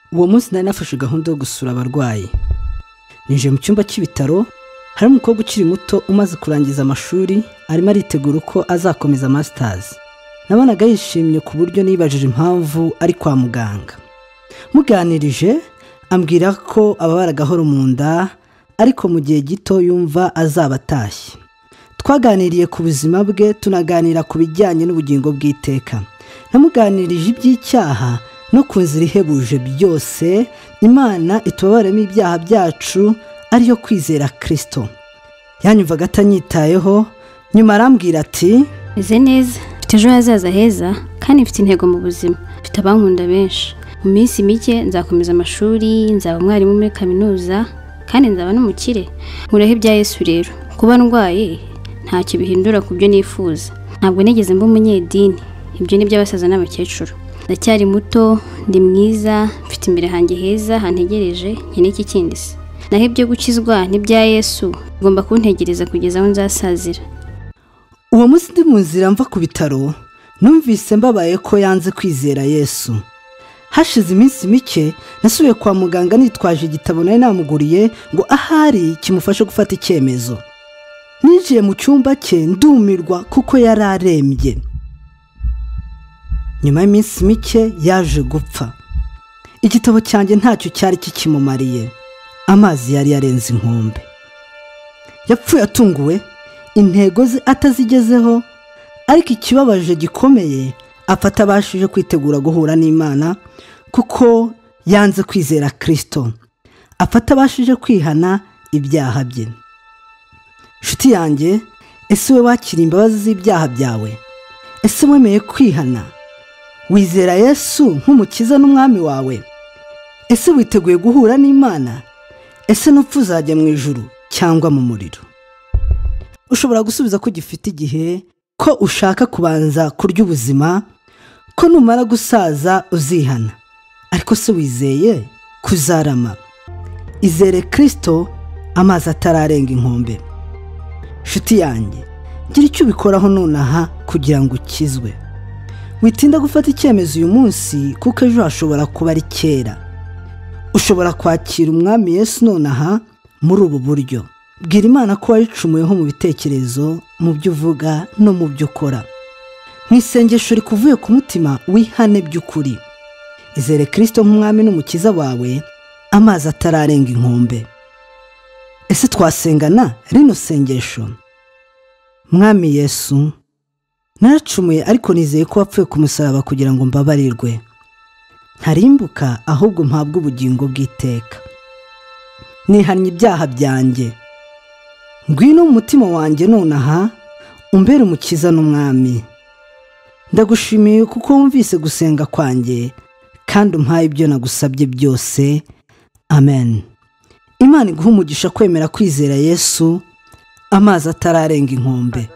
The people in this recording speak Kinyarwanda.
Uwo munsi nari nafashe gahunda yo gusura abarwayi. Ninjiye mu cyumba cy'ibitaro, hari umukobwa ukiri muto umaze kurangiza amashuri, arimo aritegura uko azakomeza masters. Nabonaga yishimye ku buryo nibajije impamvu ari kwa muganga. Muganirije, ambwira ko ababara gahoro mu nda, ariko mu gihe gito yumva azaba atashye. Twaganiriye ku buzima bwe, tunaganira ku bijyanye n'ubugingo bw'iteka. Namuganirije iby'icyaha no ku nzira ihebuje byose Imana itubabaremo ibyaha byacu ariyo kwizera Kristo. Yanyumvaga atanyitayeho, nyuma arambwira ati, meze neza, mfite ejo hazaza heza kandi mfite intego mu buzima, mfite abankunda benshi. Mu minsi mike nzakomeza amashuri, nzaba umwarimu muri kaminuza kandi nzaba n'umukire. Nkuraho ibya Yesu rero, kuba ndwaye ntacyo bihindura ku byo nifuza. Ntabwo nigeze mba umunyedini, ibyo ni by'abasaza n'abakecuru. Ndacyari muto, ndi mwiza, mfite imbere hanjye heza hantegereje, nkeneye iki kindi se? Naho ibyo gukizwa n'ibya Yesu ngomba kuntegereza kugeza aho nzasazira. Uwo munsi ndi mu nzira mva ku bitaro, numvise mbabaye ko yanze kwizera Yesu. Hashize iminsi mike, nasubiye kwa muganga nitwaje igitabo nari namuguriye ngo ahari kimufashe gufata icyemezo. Ninjiye mu cyumba cye ndumirwa kuko yari arembye. Nyuma y'iminsi mike yaje gupfa. Igitabo cyanjye ntacyo cyari kikimumariye. Amazi yari yarenze inkombe. Yapfuye atunguwe, intego ze atazigezeho, ariko ikibabaje gikomeye, afata abashije kwitegura guhura n'Imana kuko yanze kwizera Kristo. Afata abashije kwihana ibyaha bye. Nshuti yanjye, ese we wakira imbabazi z'ibyaha byawe? Ese wemeye kwihana? Wizera Yesu nk'umukiza n'umwami wawe? Ese witeguye guhura n'Imana? Ese nupfa uzajya mu ijuru cyangwa mu muriro? Ushobora gusubiza ko gifite igihe, ko ushaka kubanza kurya ubuzima, ko numara gusaza uzihana. Ariko se wizeye kuzarama? Izere Kristo, amazi atararenga inkombe. Nshuti yanjye, gira icyo ubikoraho nonaha kugira ngo ukizwe. Witinda gufata icyemezo uyu munsi kuko ejo hashobora kuba ari kera. Ushobora kwakira umwami Yesu nonaha muri ubu buryo. Bwira Imana ko wayicumuyeho mu bitekerezo, mu byo uvuga no mu byo ukora. Mu isengesho rikuvuye ku mutima, wihane by'ukuri. Izere Kristo nk'umwami n'umukiza wawe, amazi atararenga inkombe. Ese twasengana rino sengesho? Mwami Yesu, naracumuye ariko nizeye ko wapfuye ku musaraba kugira ngo mbabarirwe. Ntarimbuka ahubwo mpabwe ubugingo bw'iteka. Nihannye ibyaha byanjye. Ngwino mu mutima wanjye nonaha, umbere umukiza n'umwami. Ndagushimiye kuko wumvise gusenga kwanjye kandi umpaye ibyo nagusabye byose. Amen. Imana iguhe umugisha kwemera kwizera Yesu, amazi atararenga inkombe.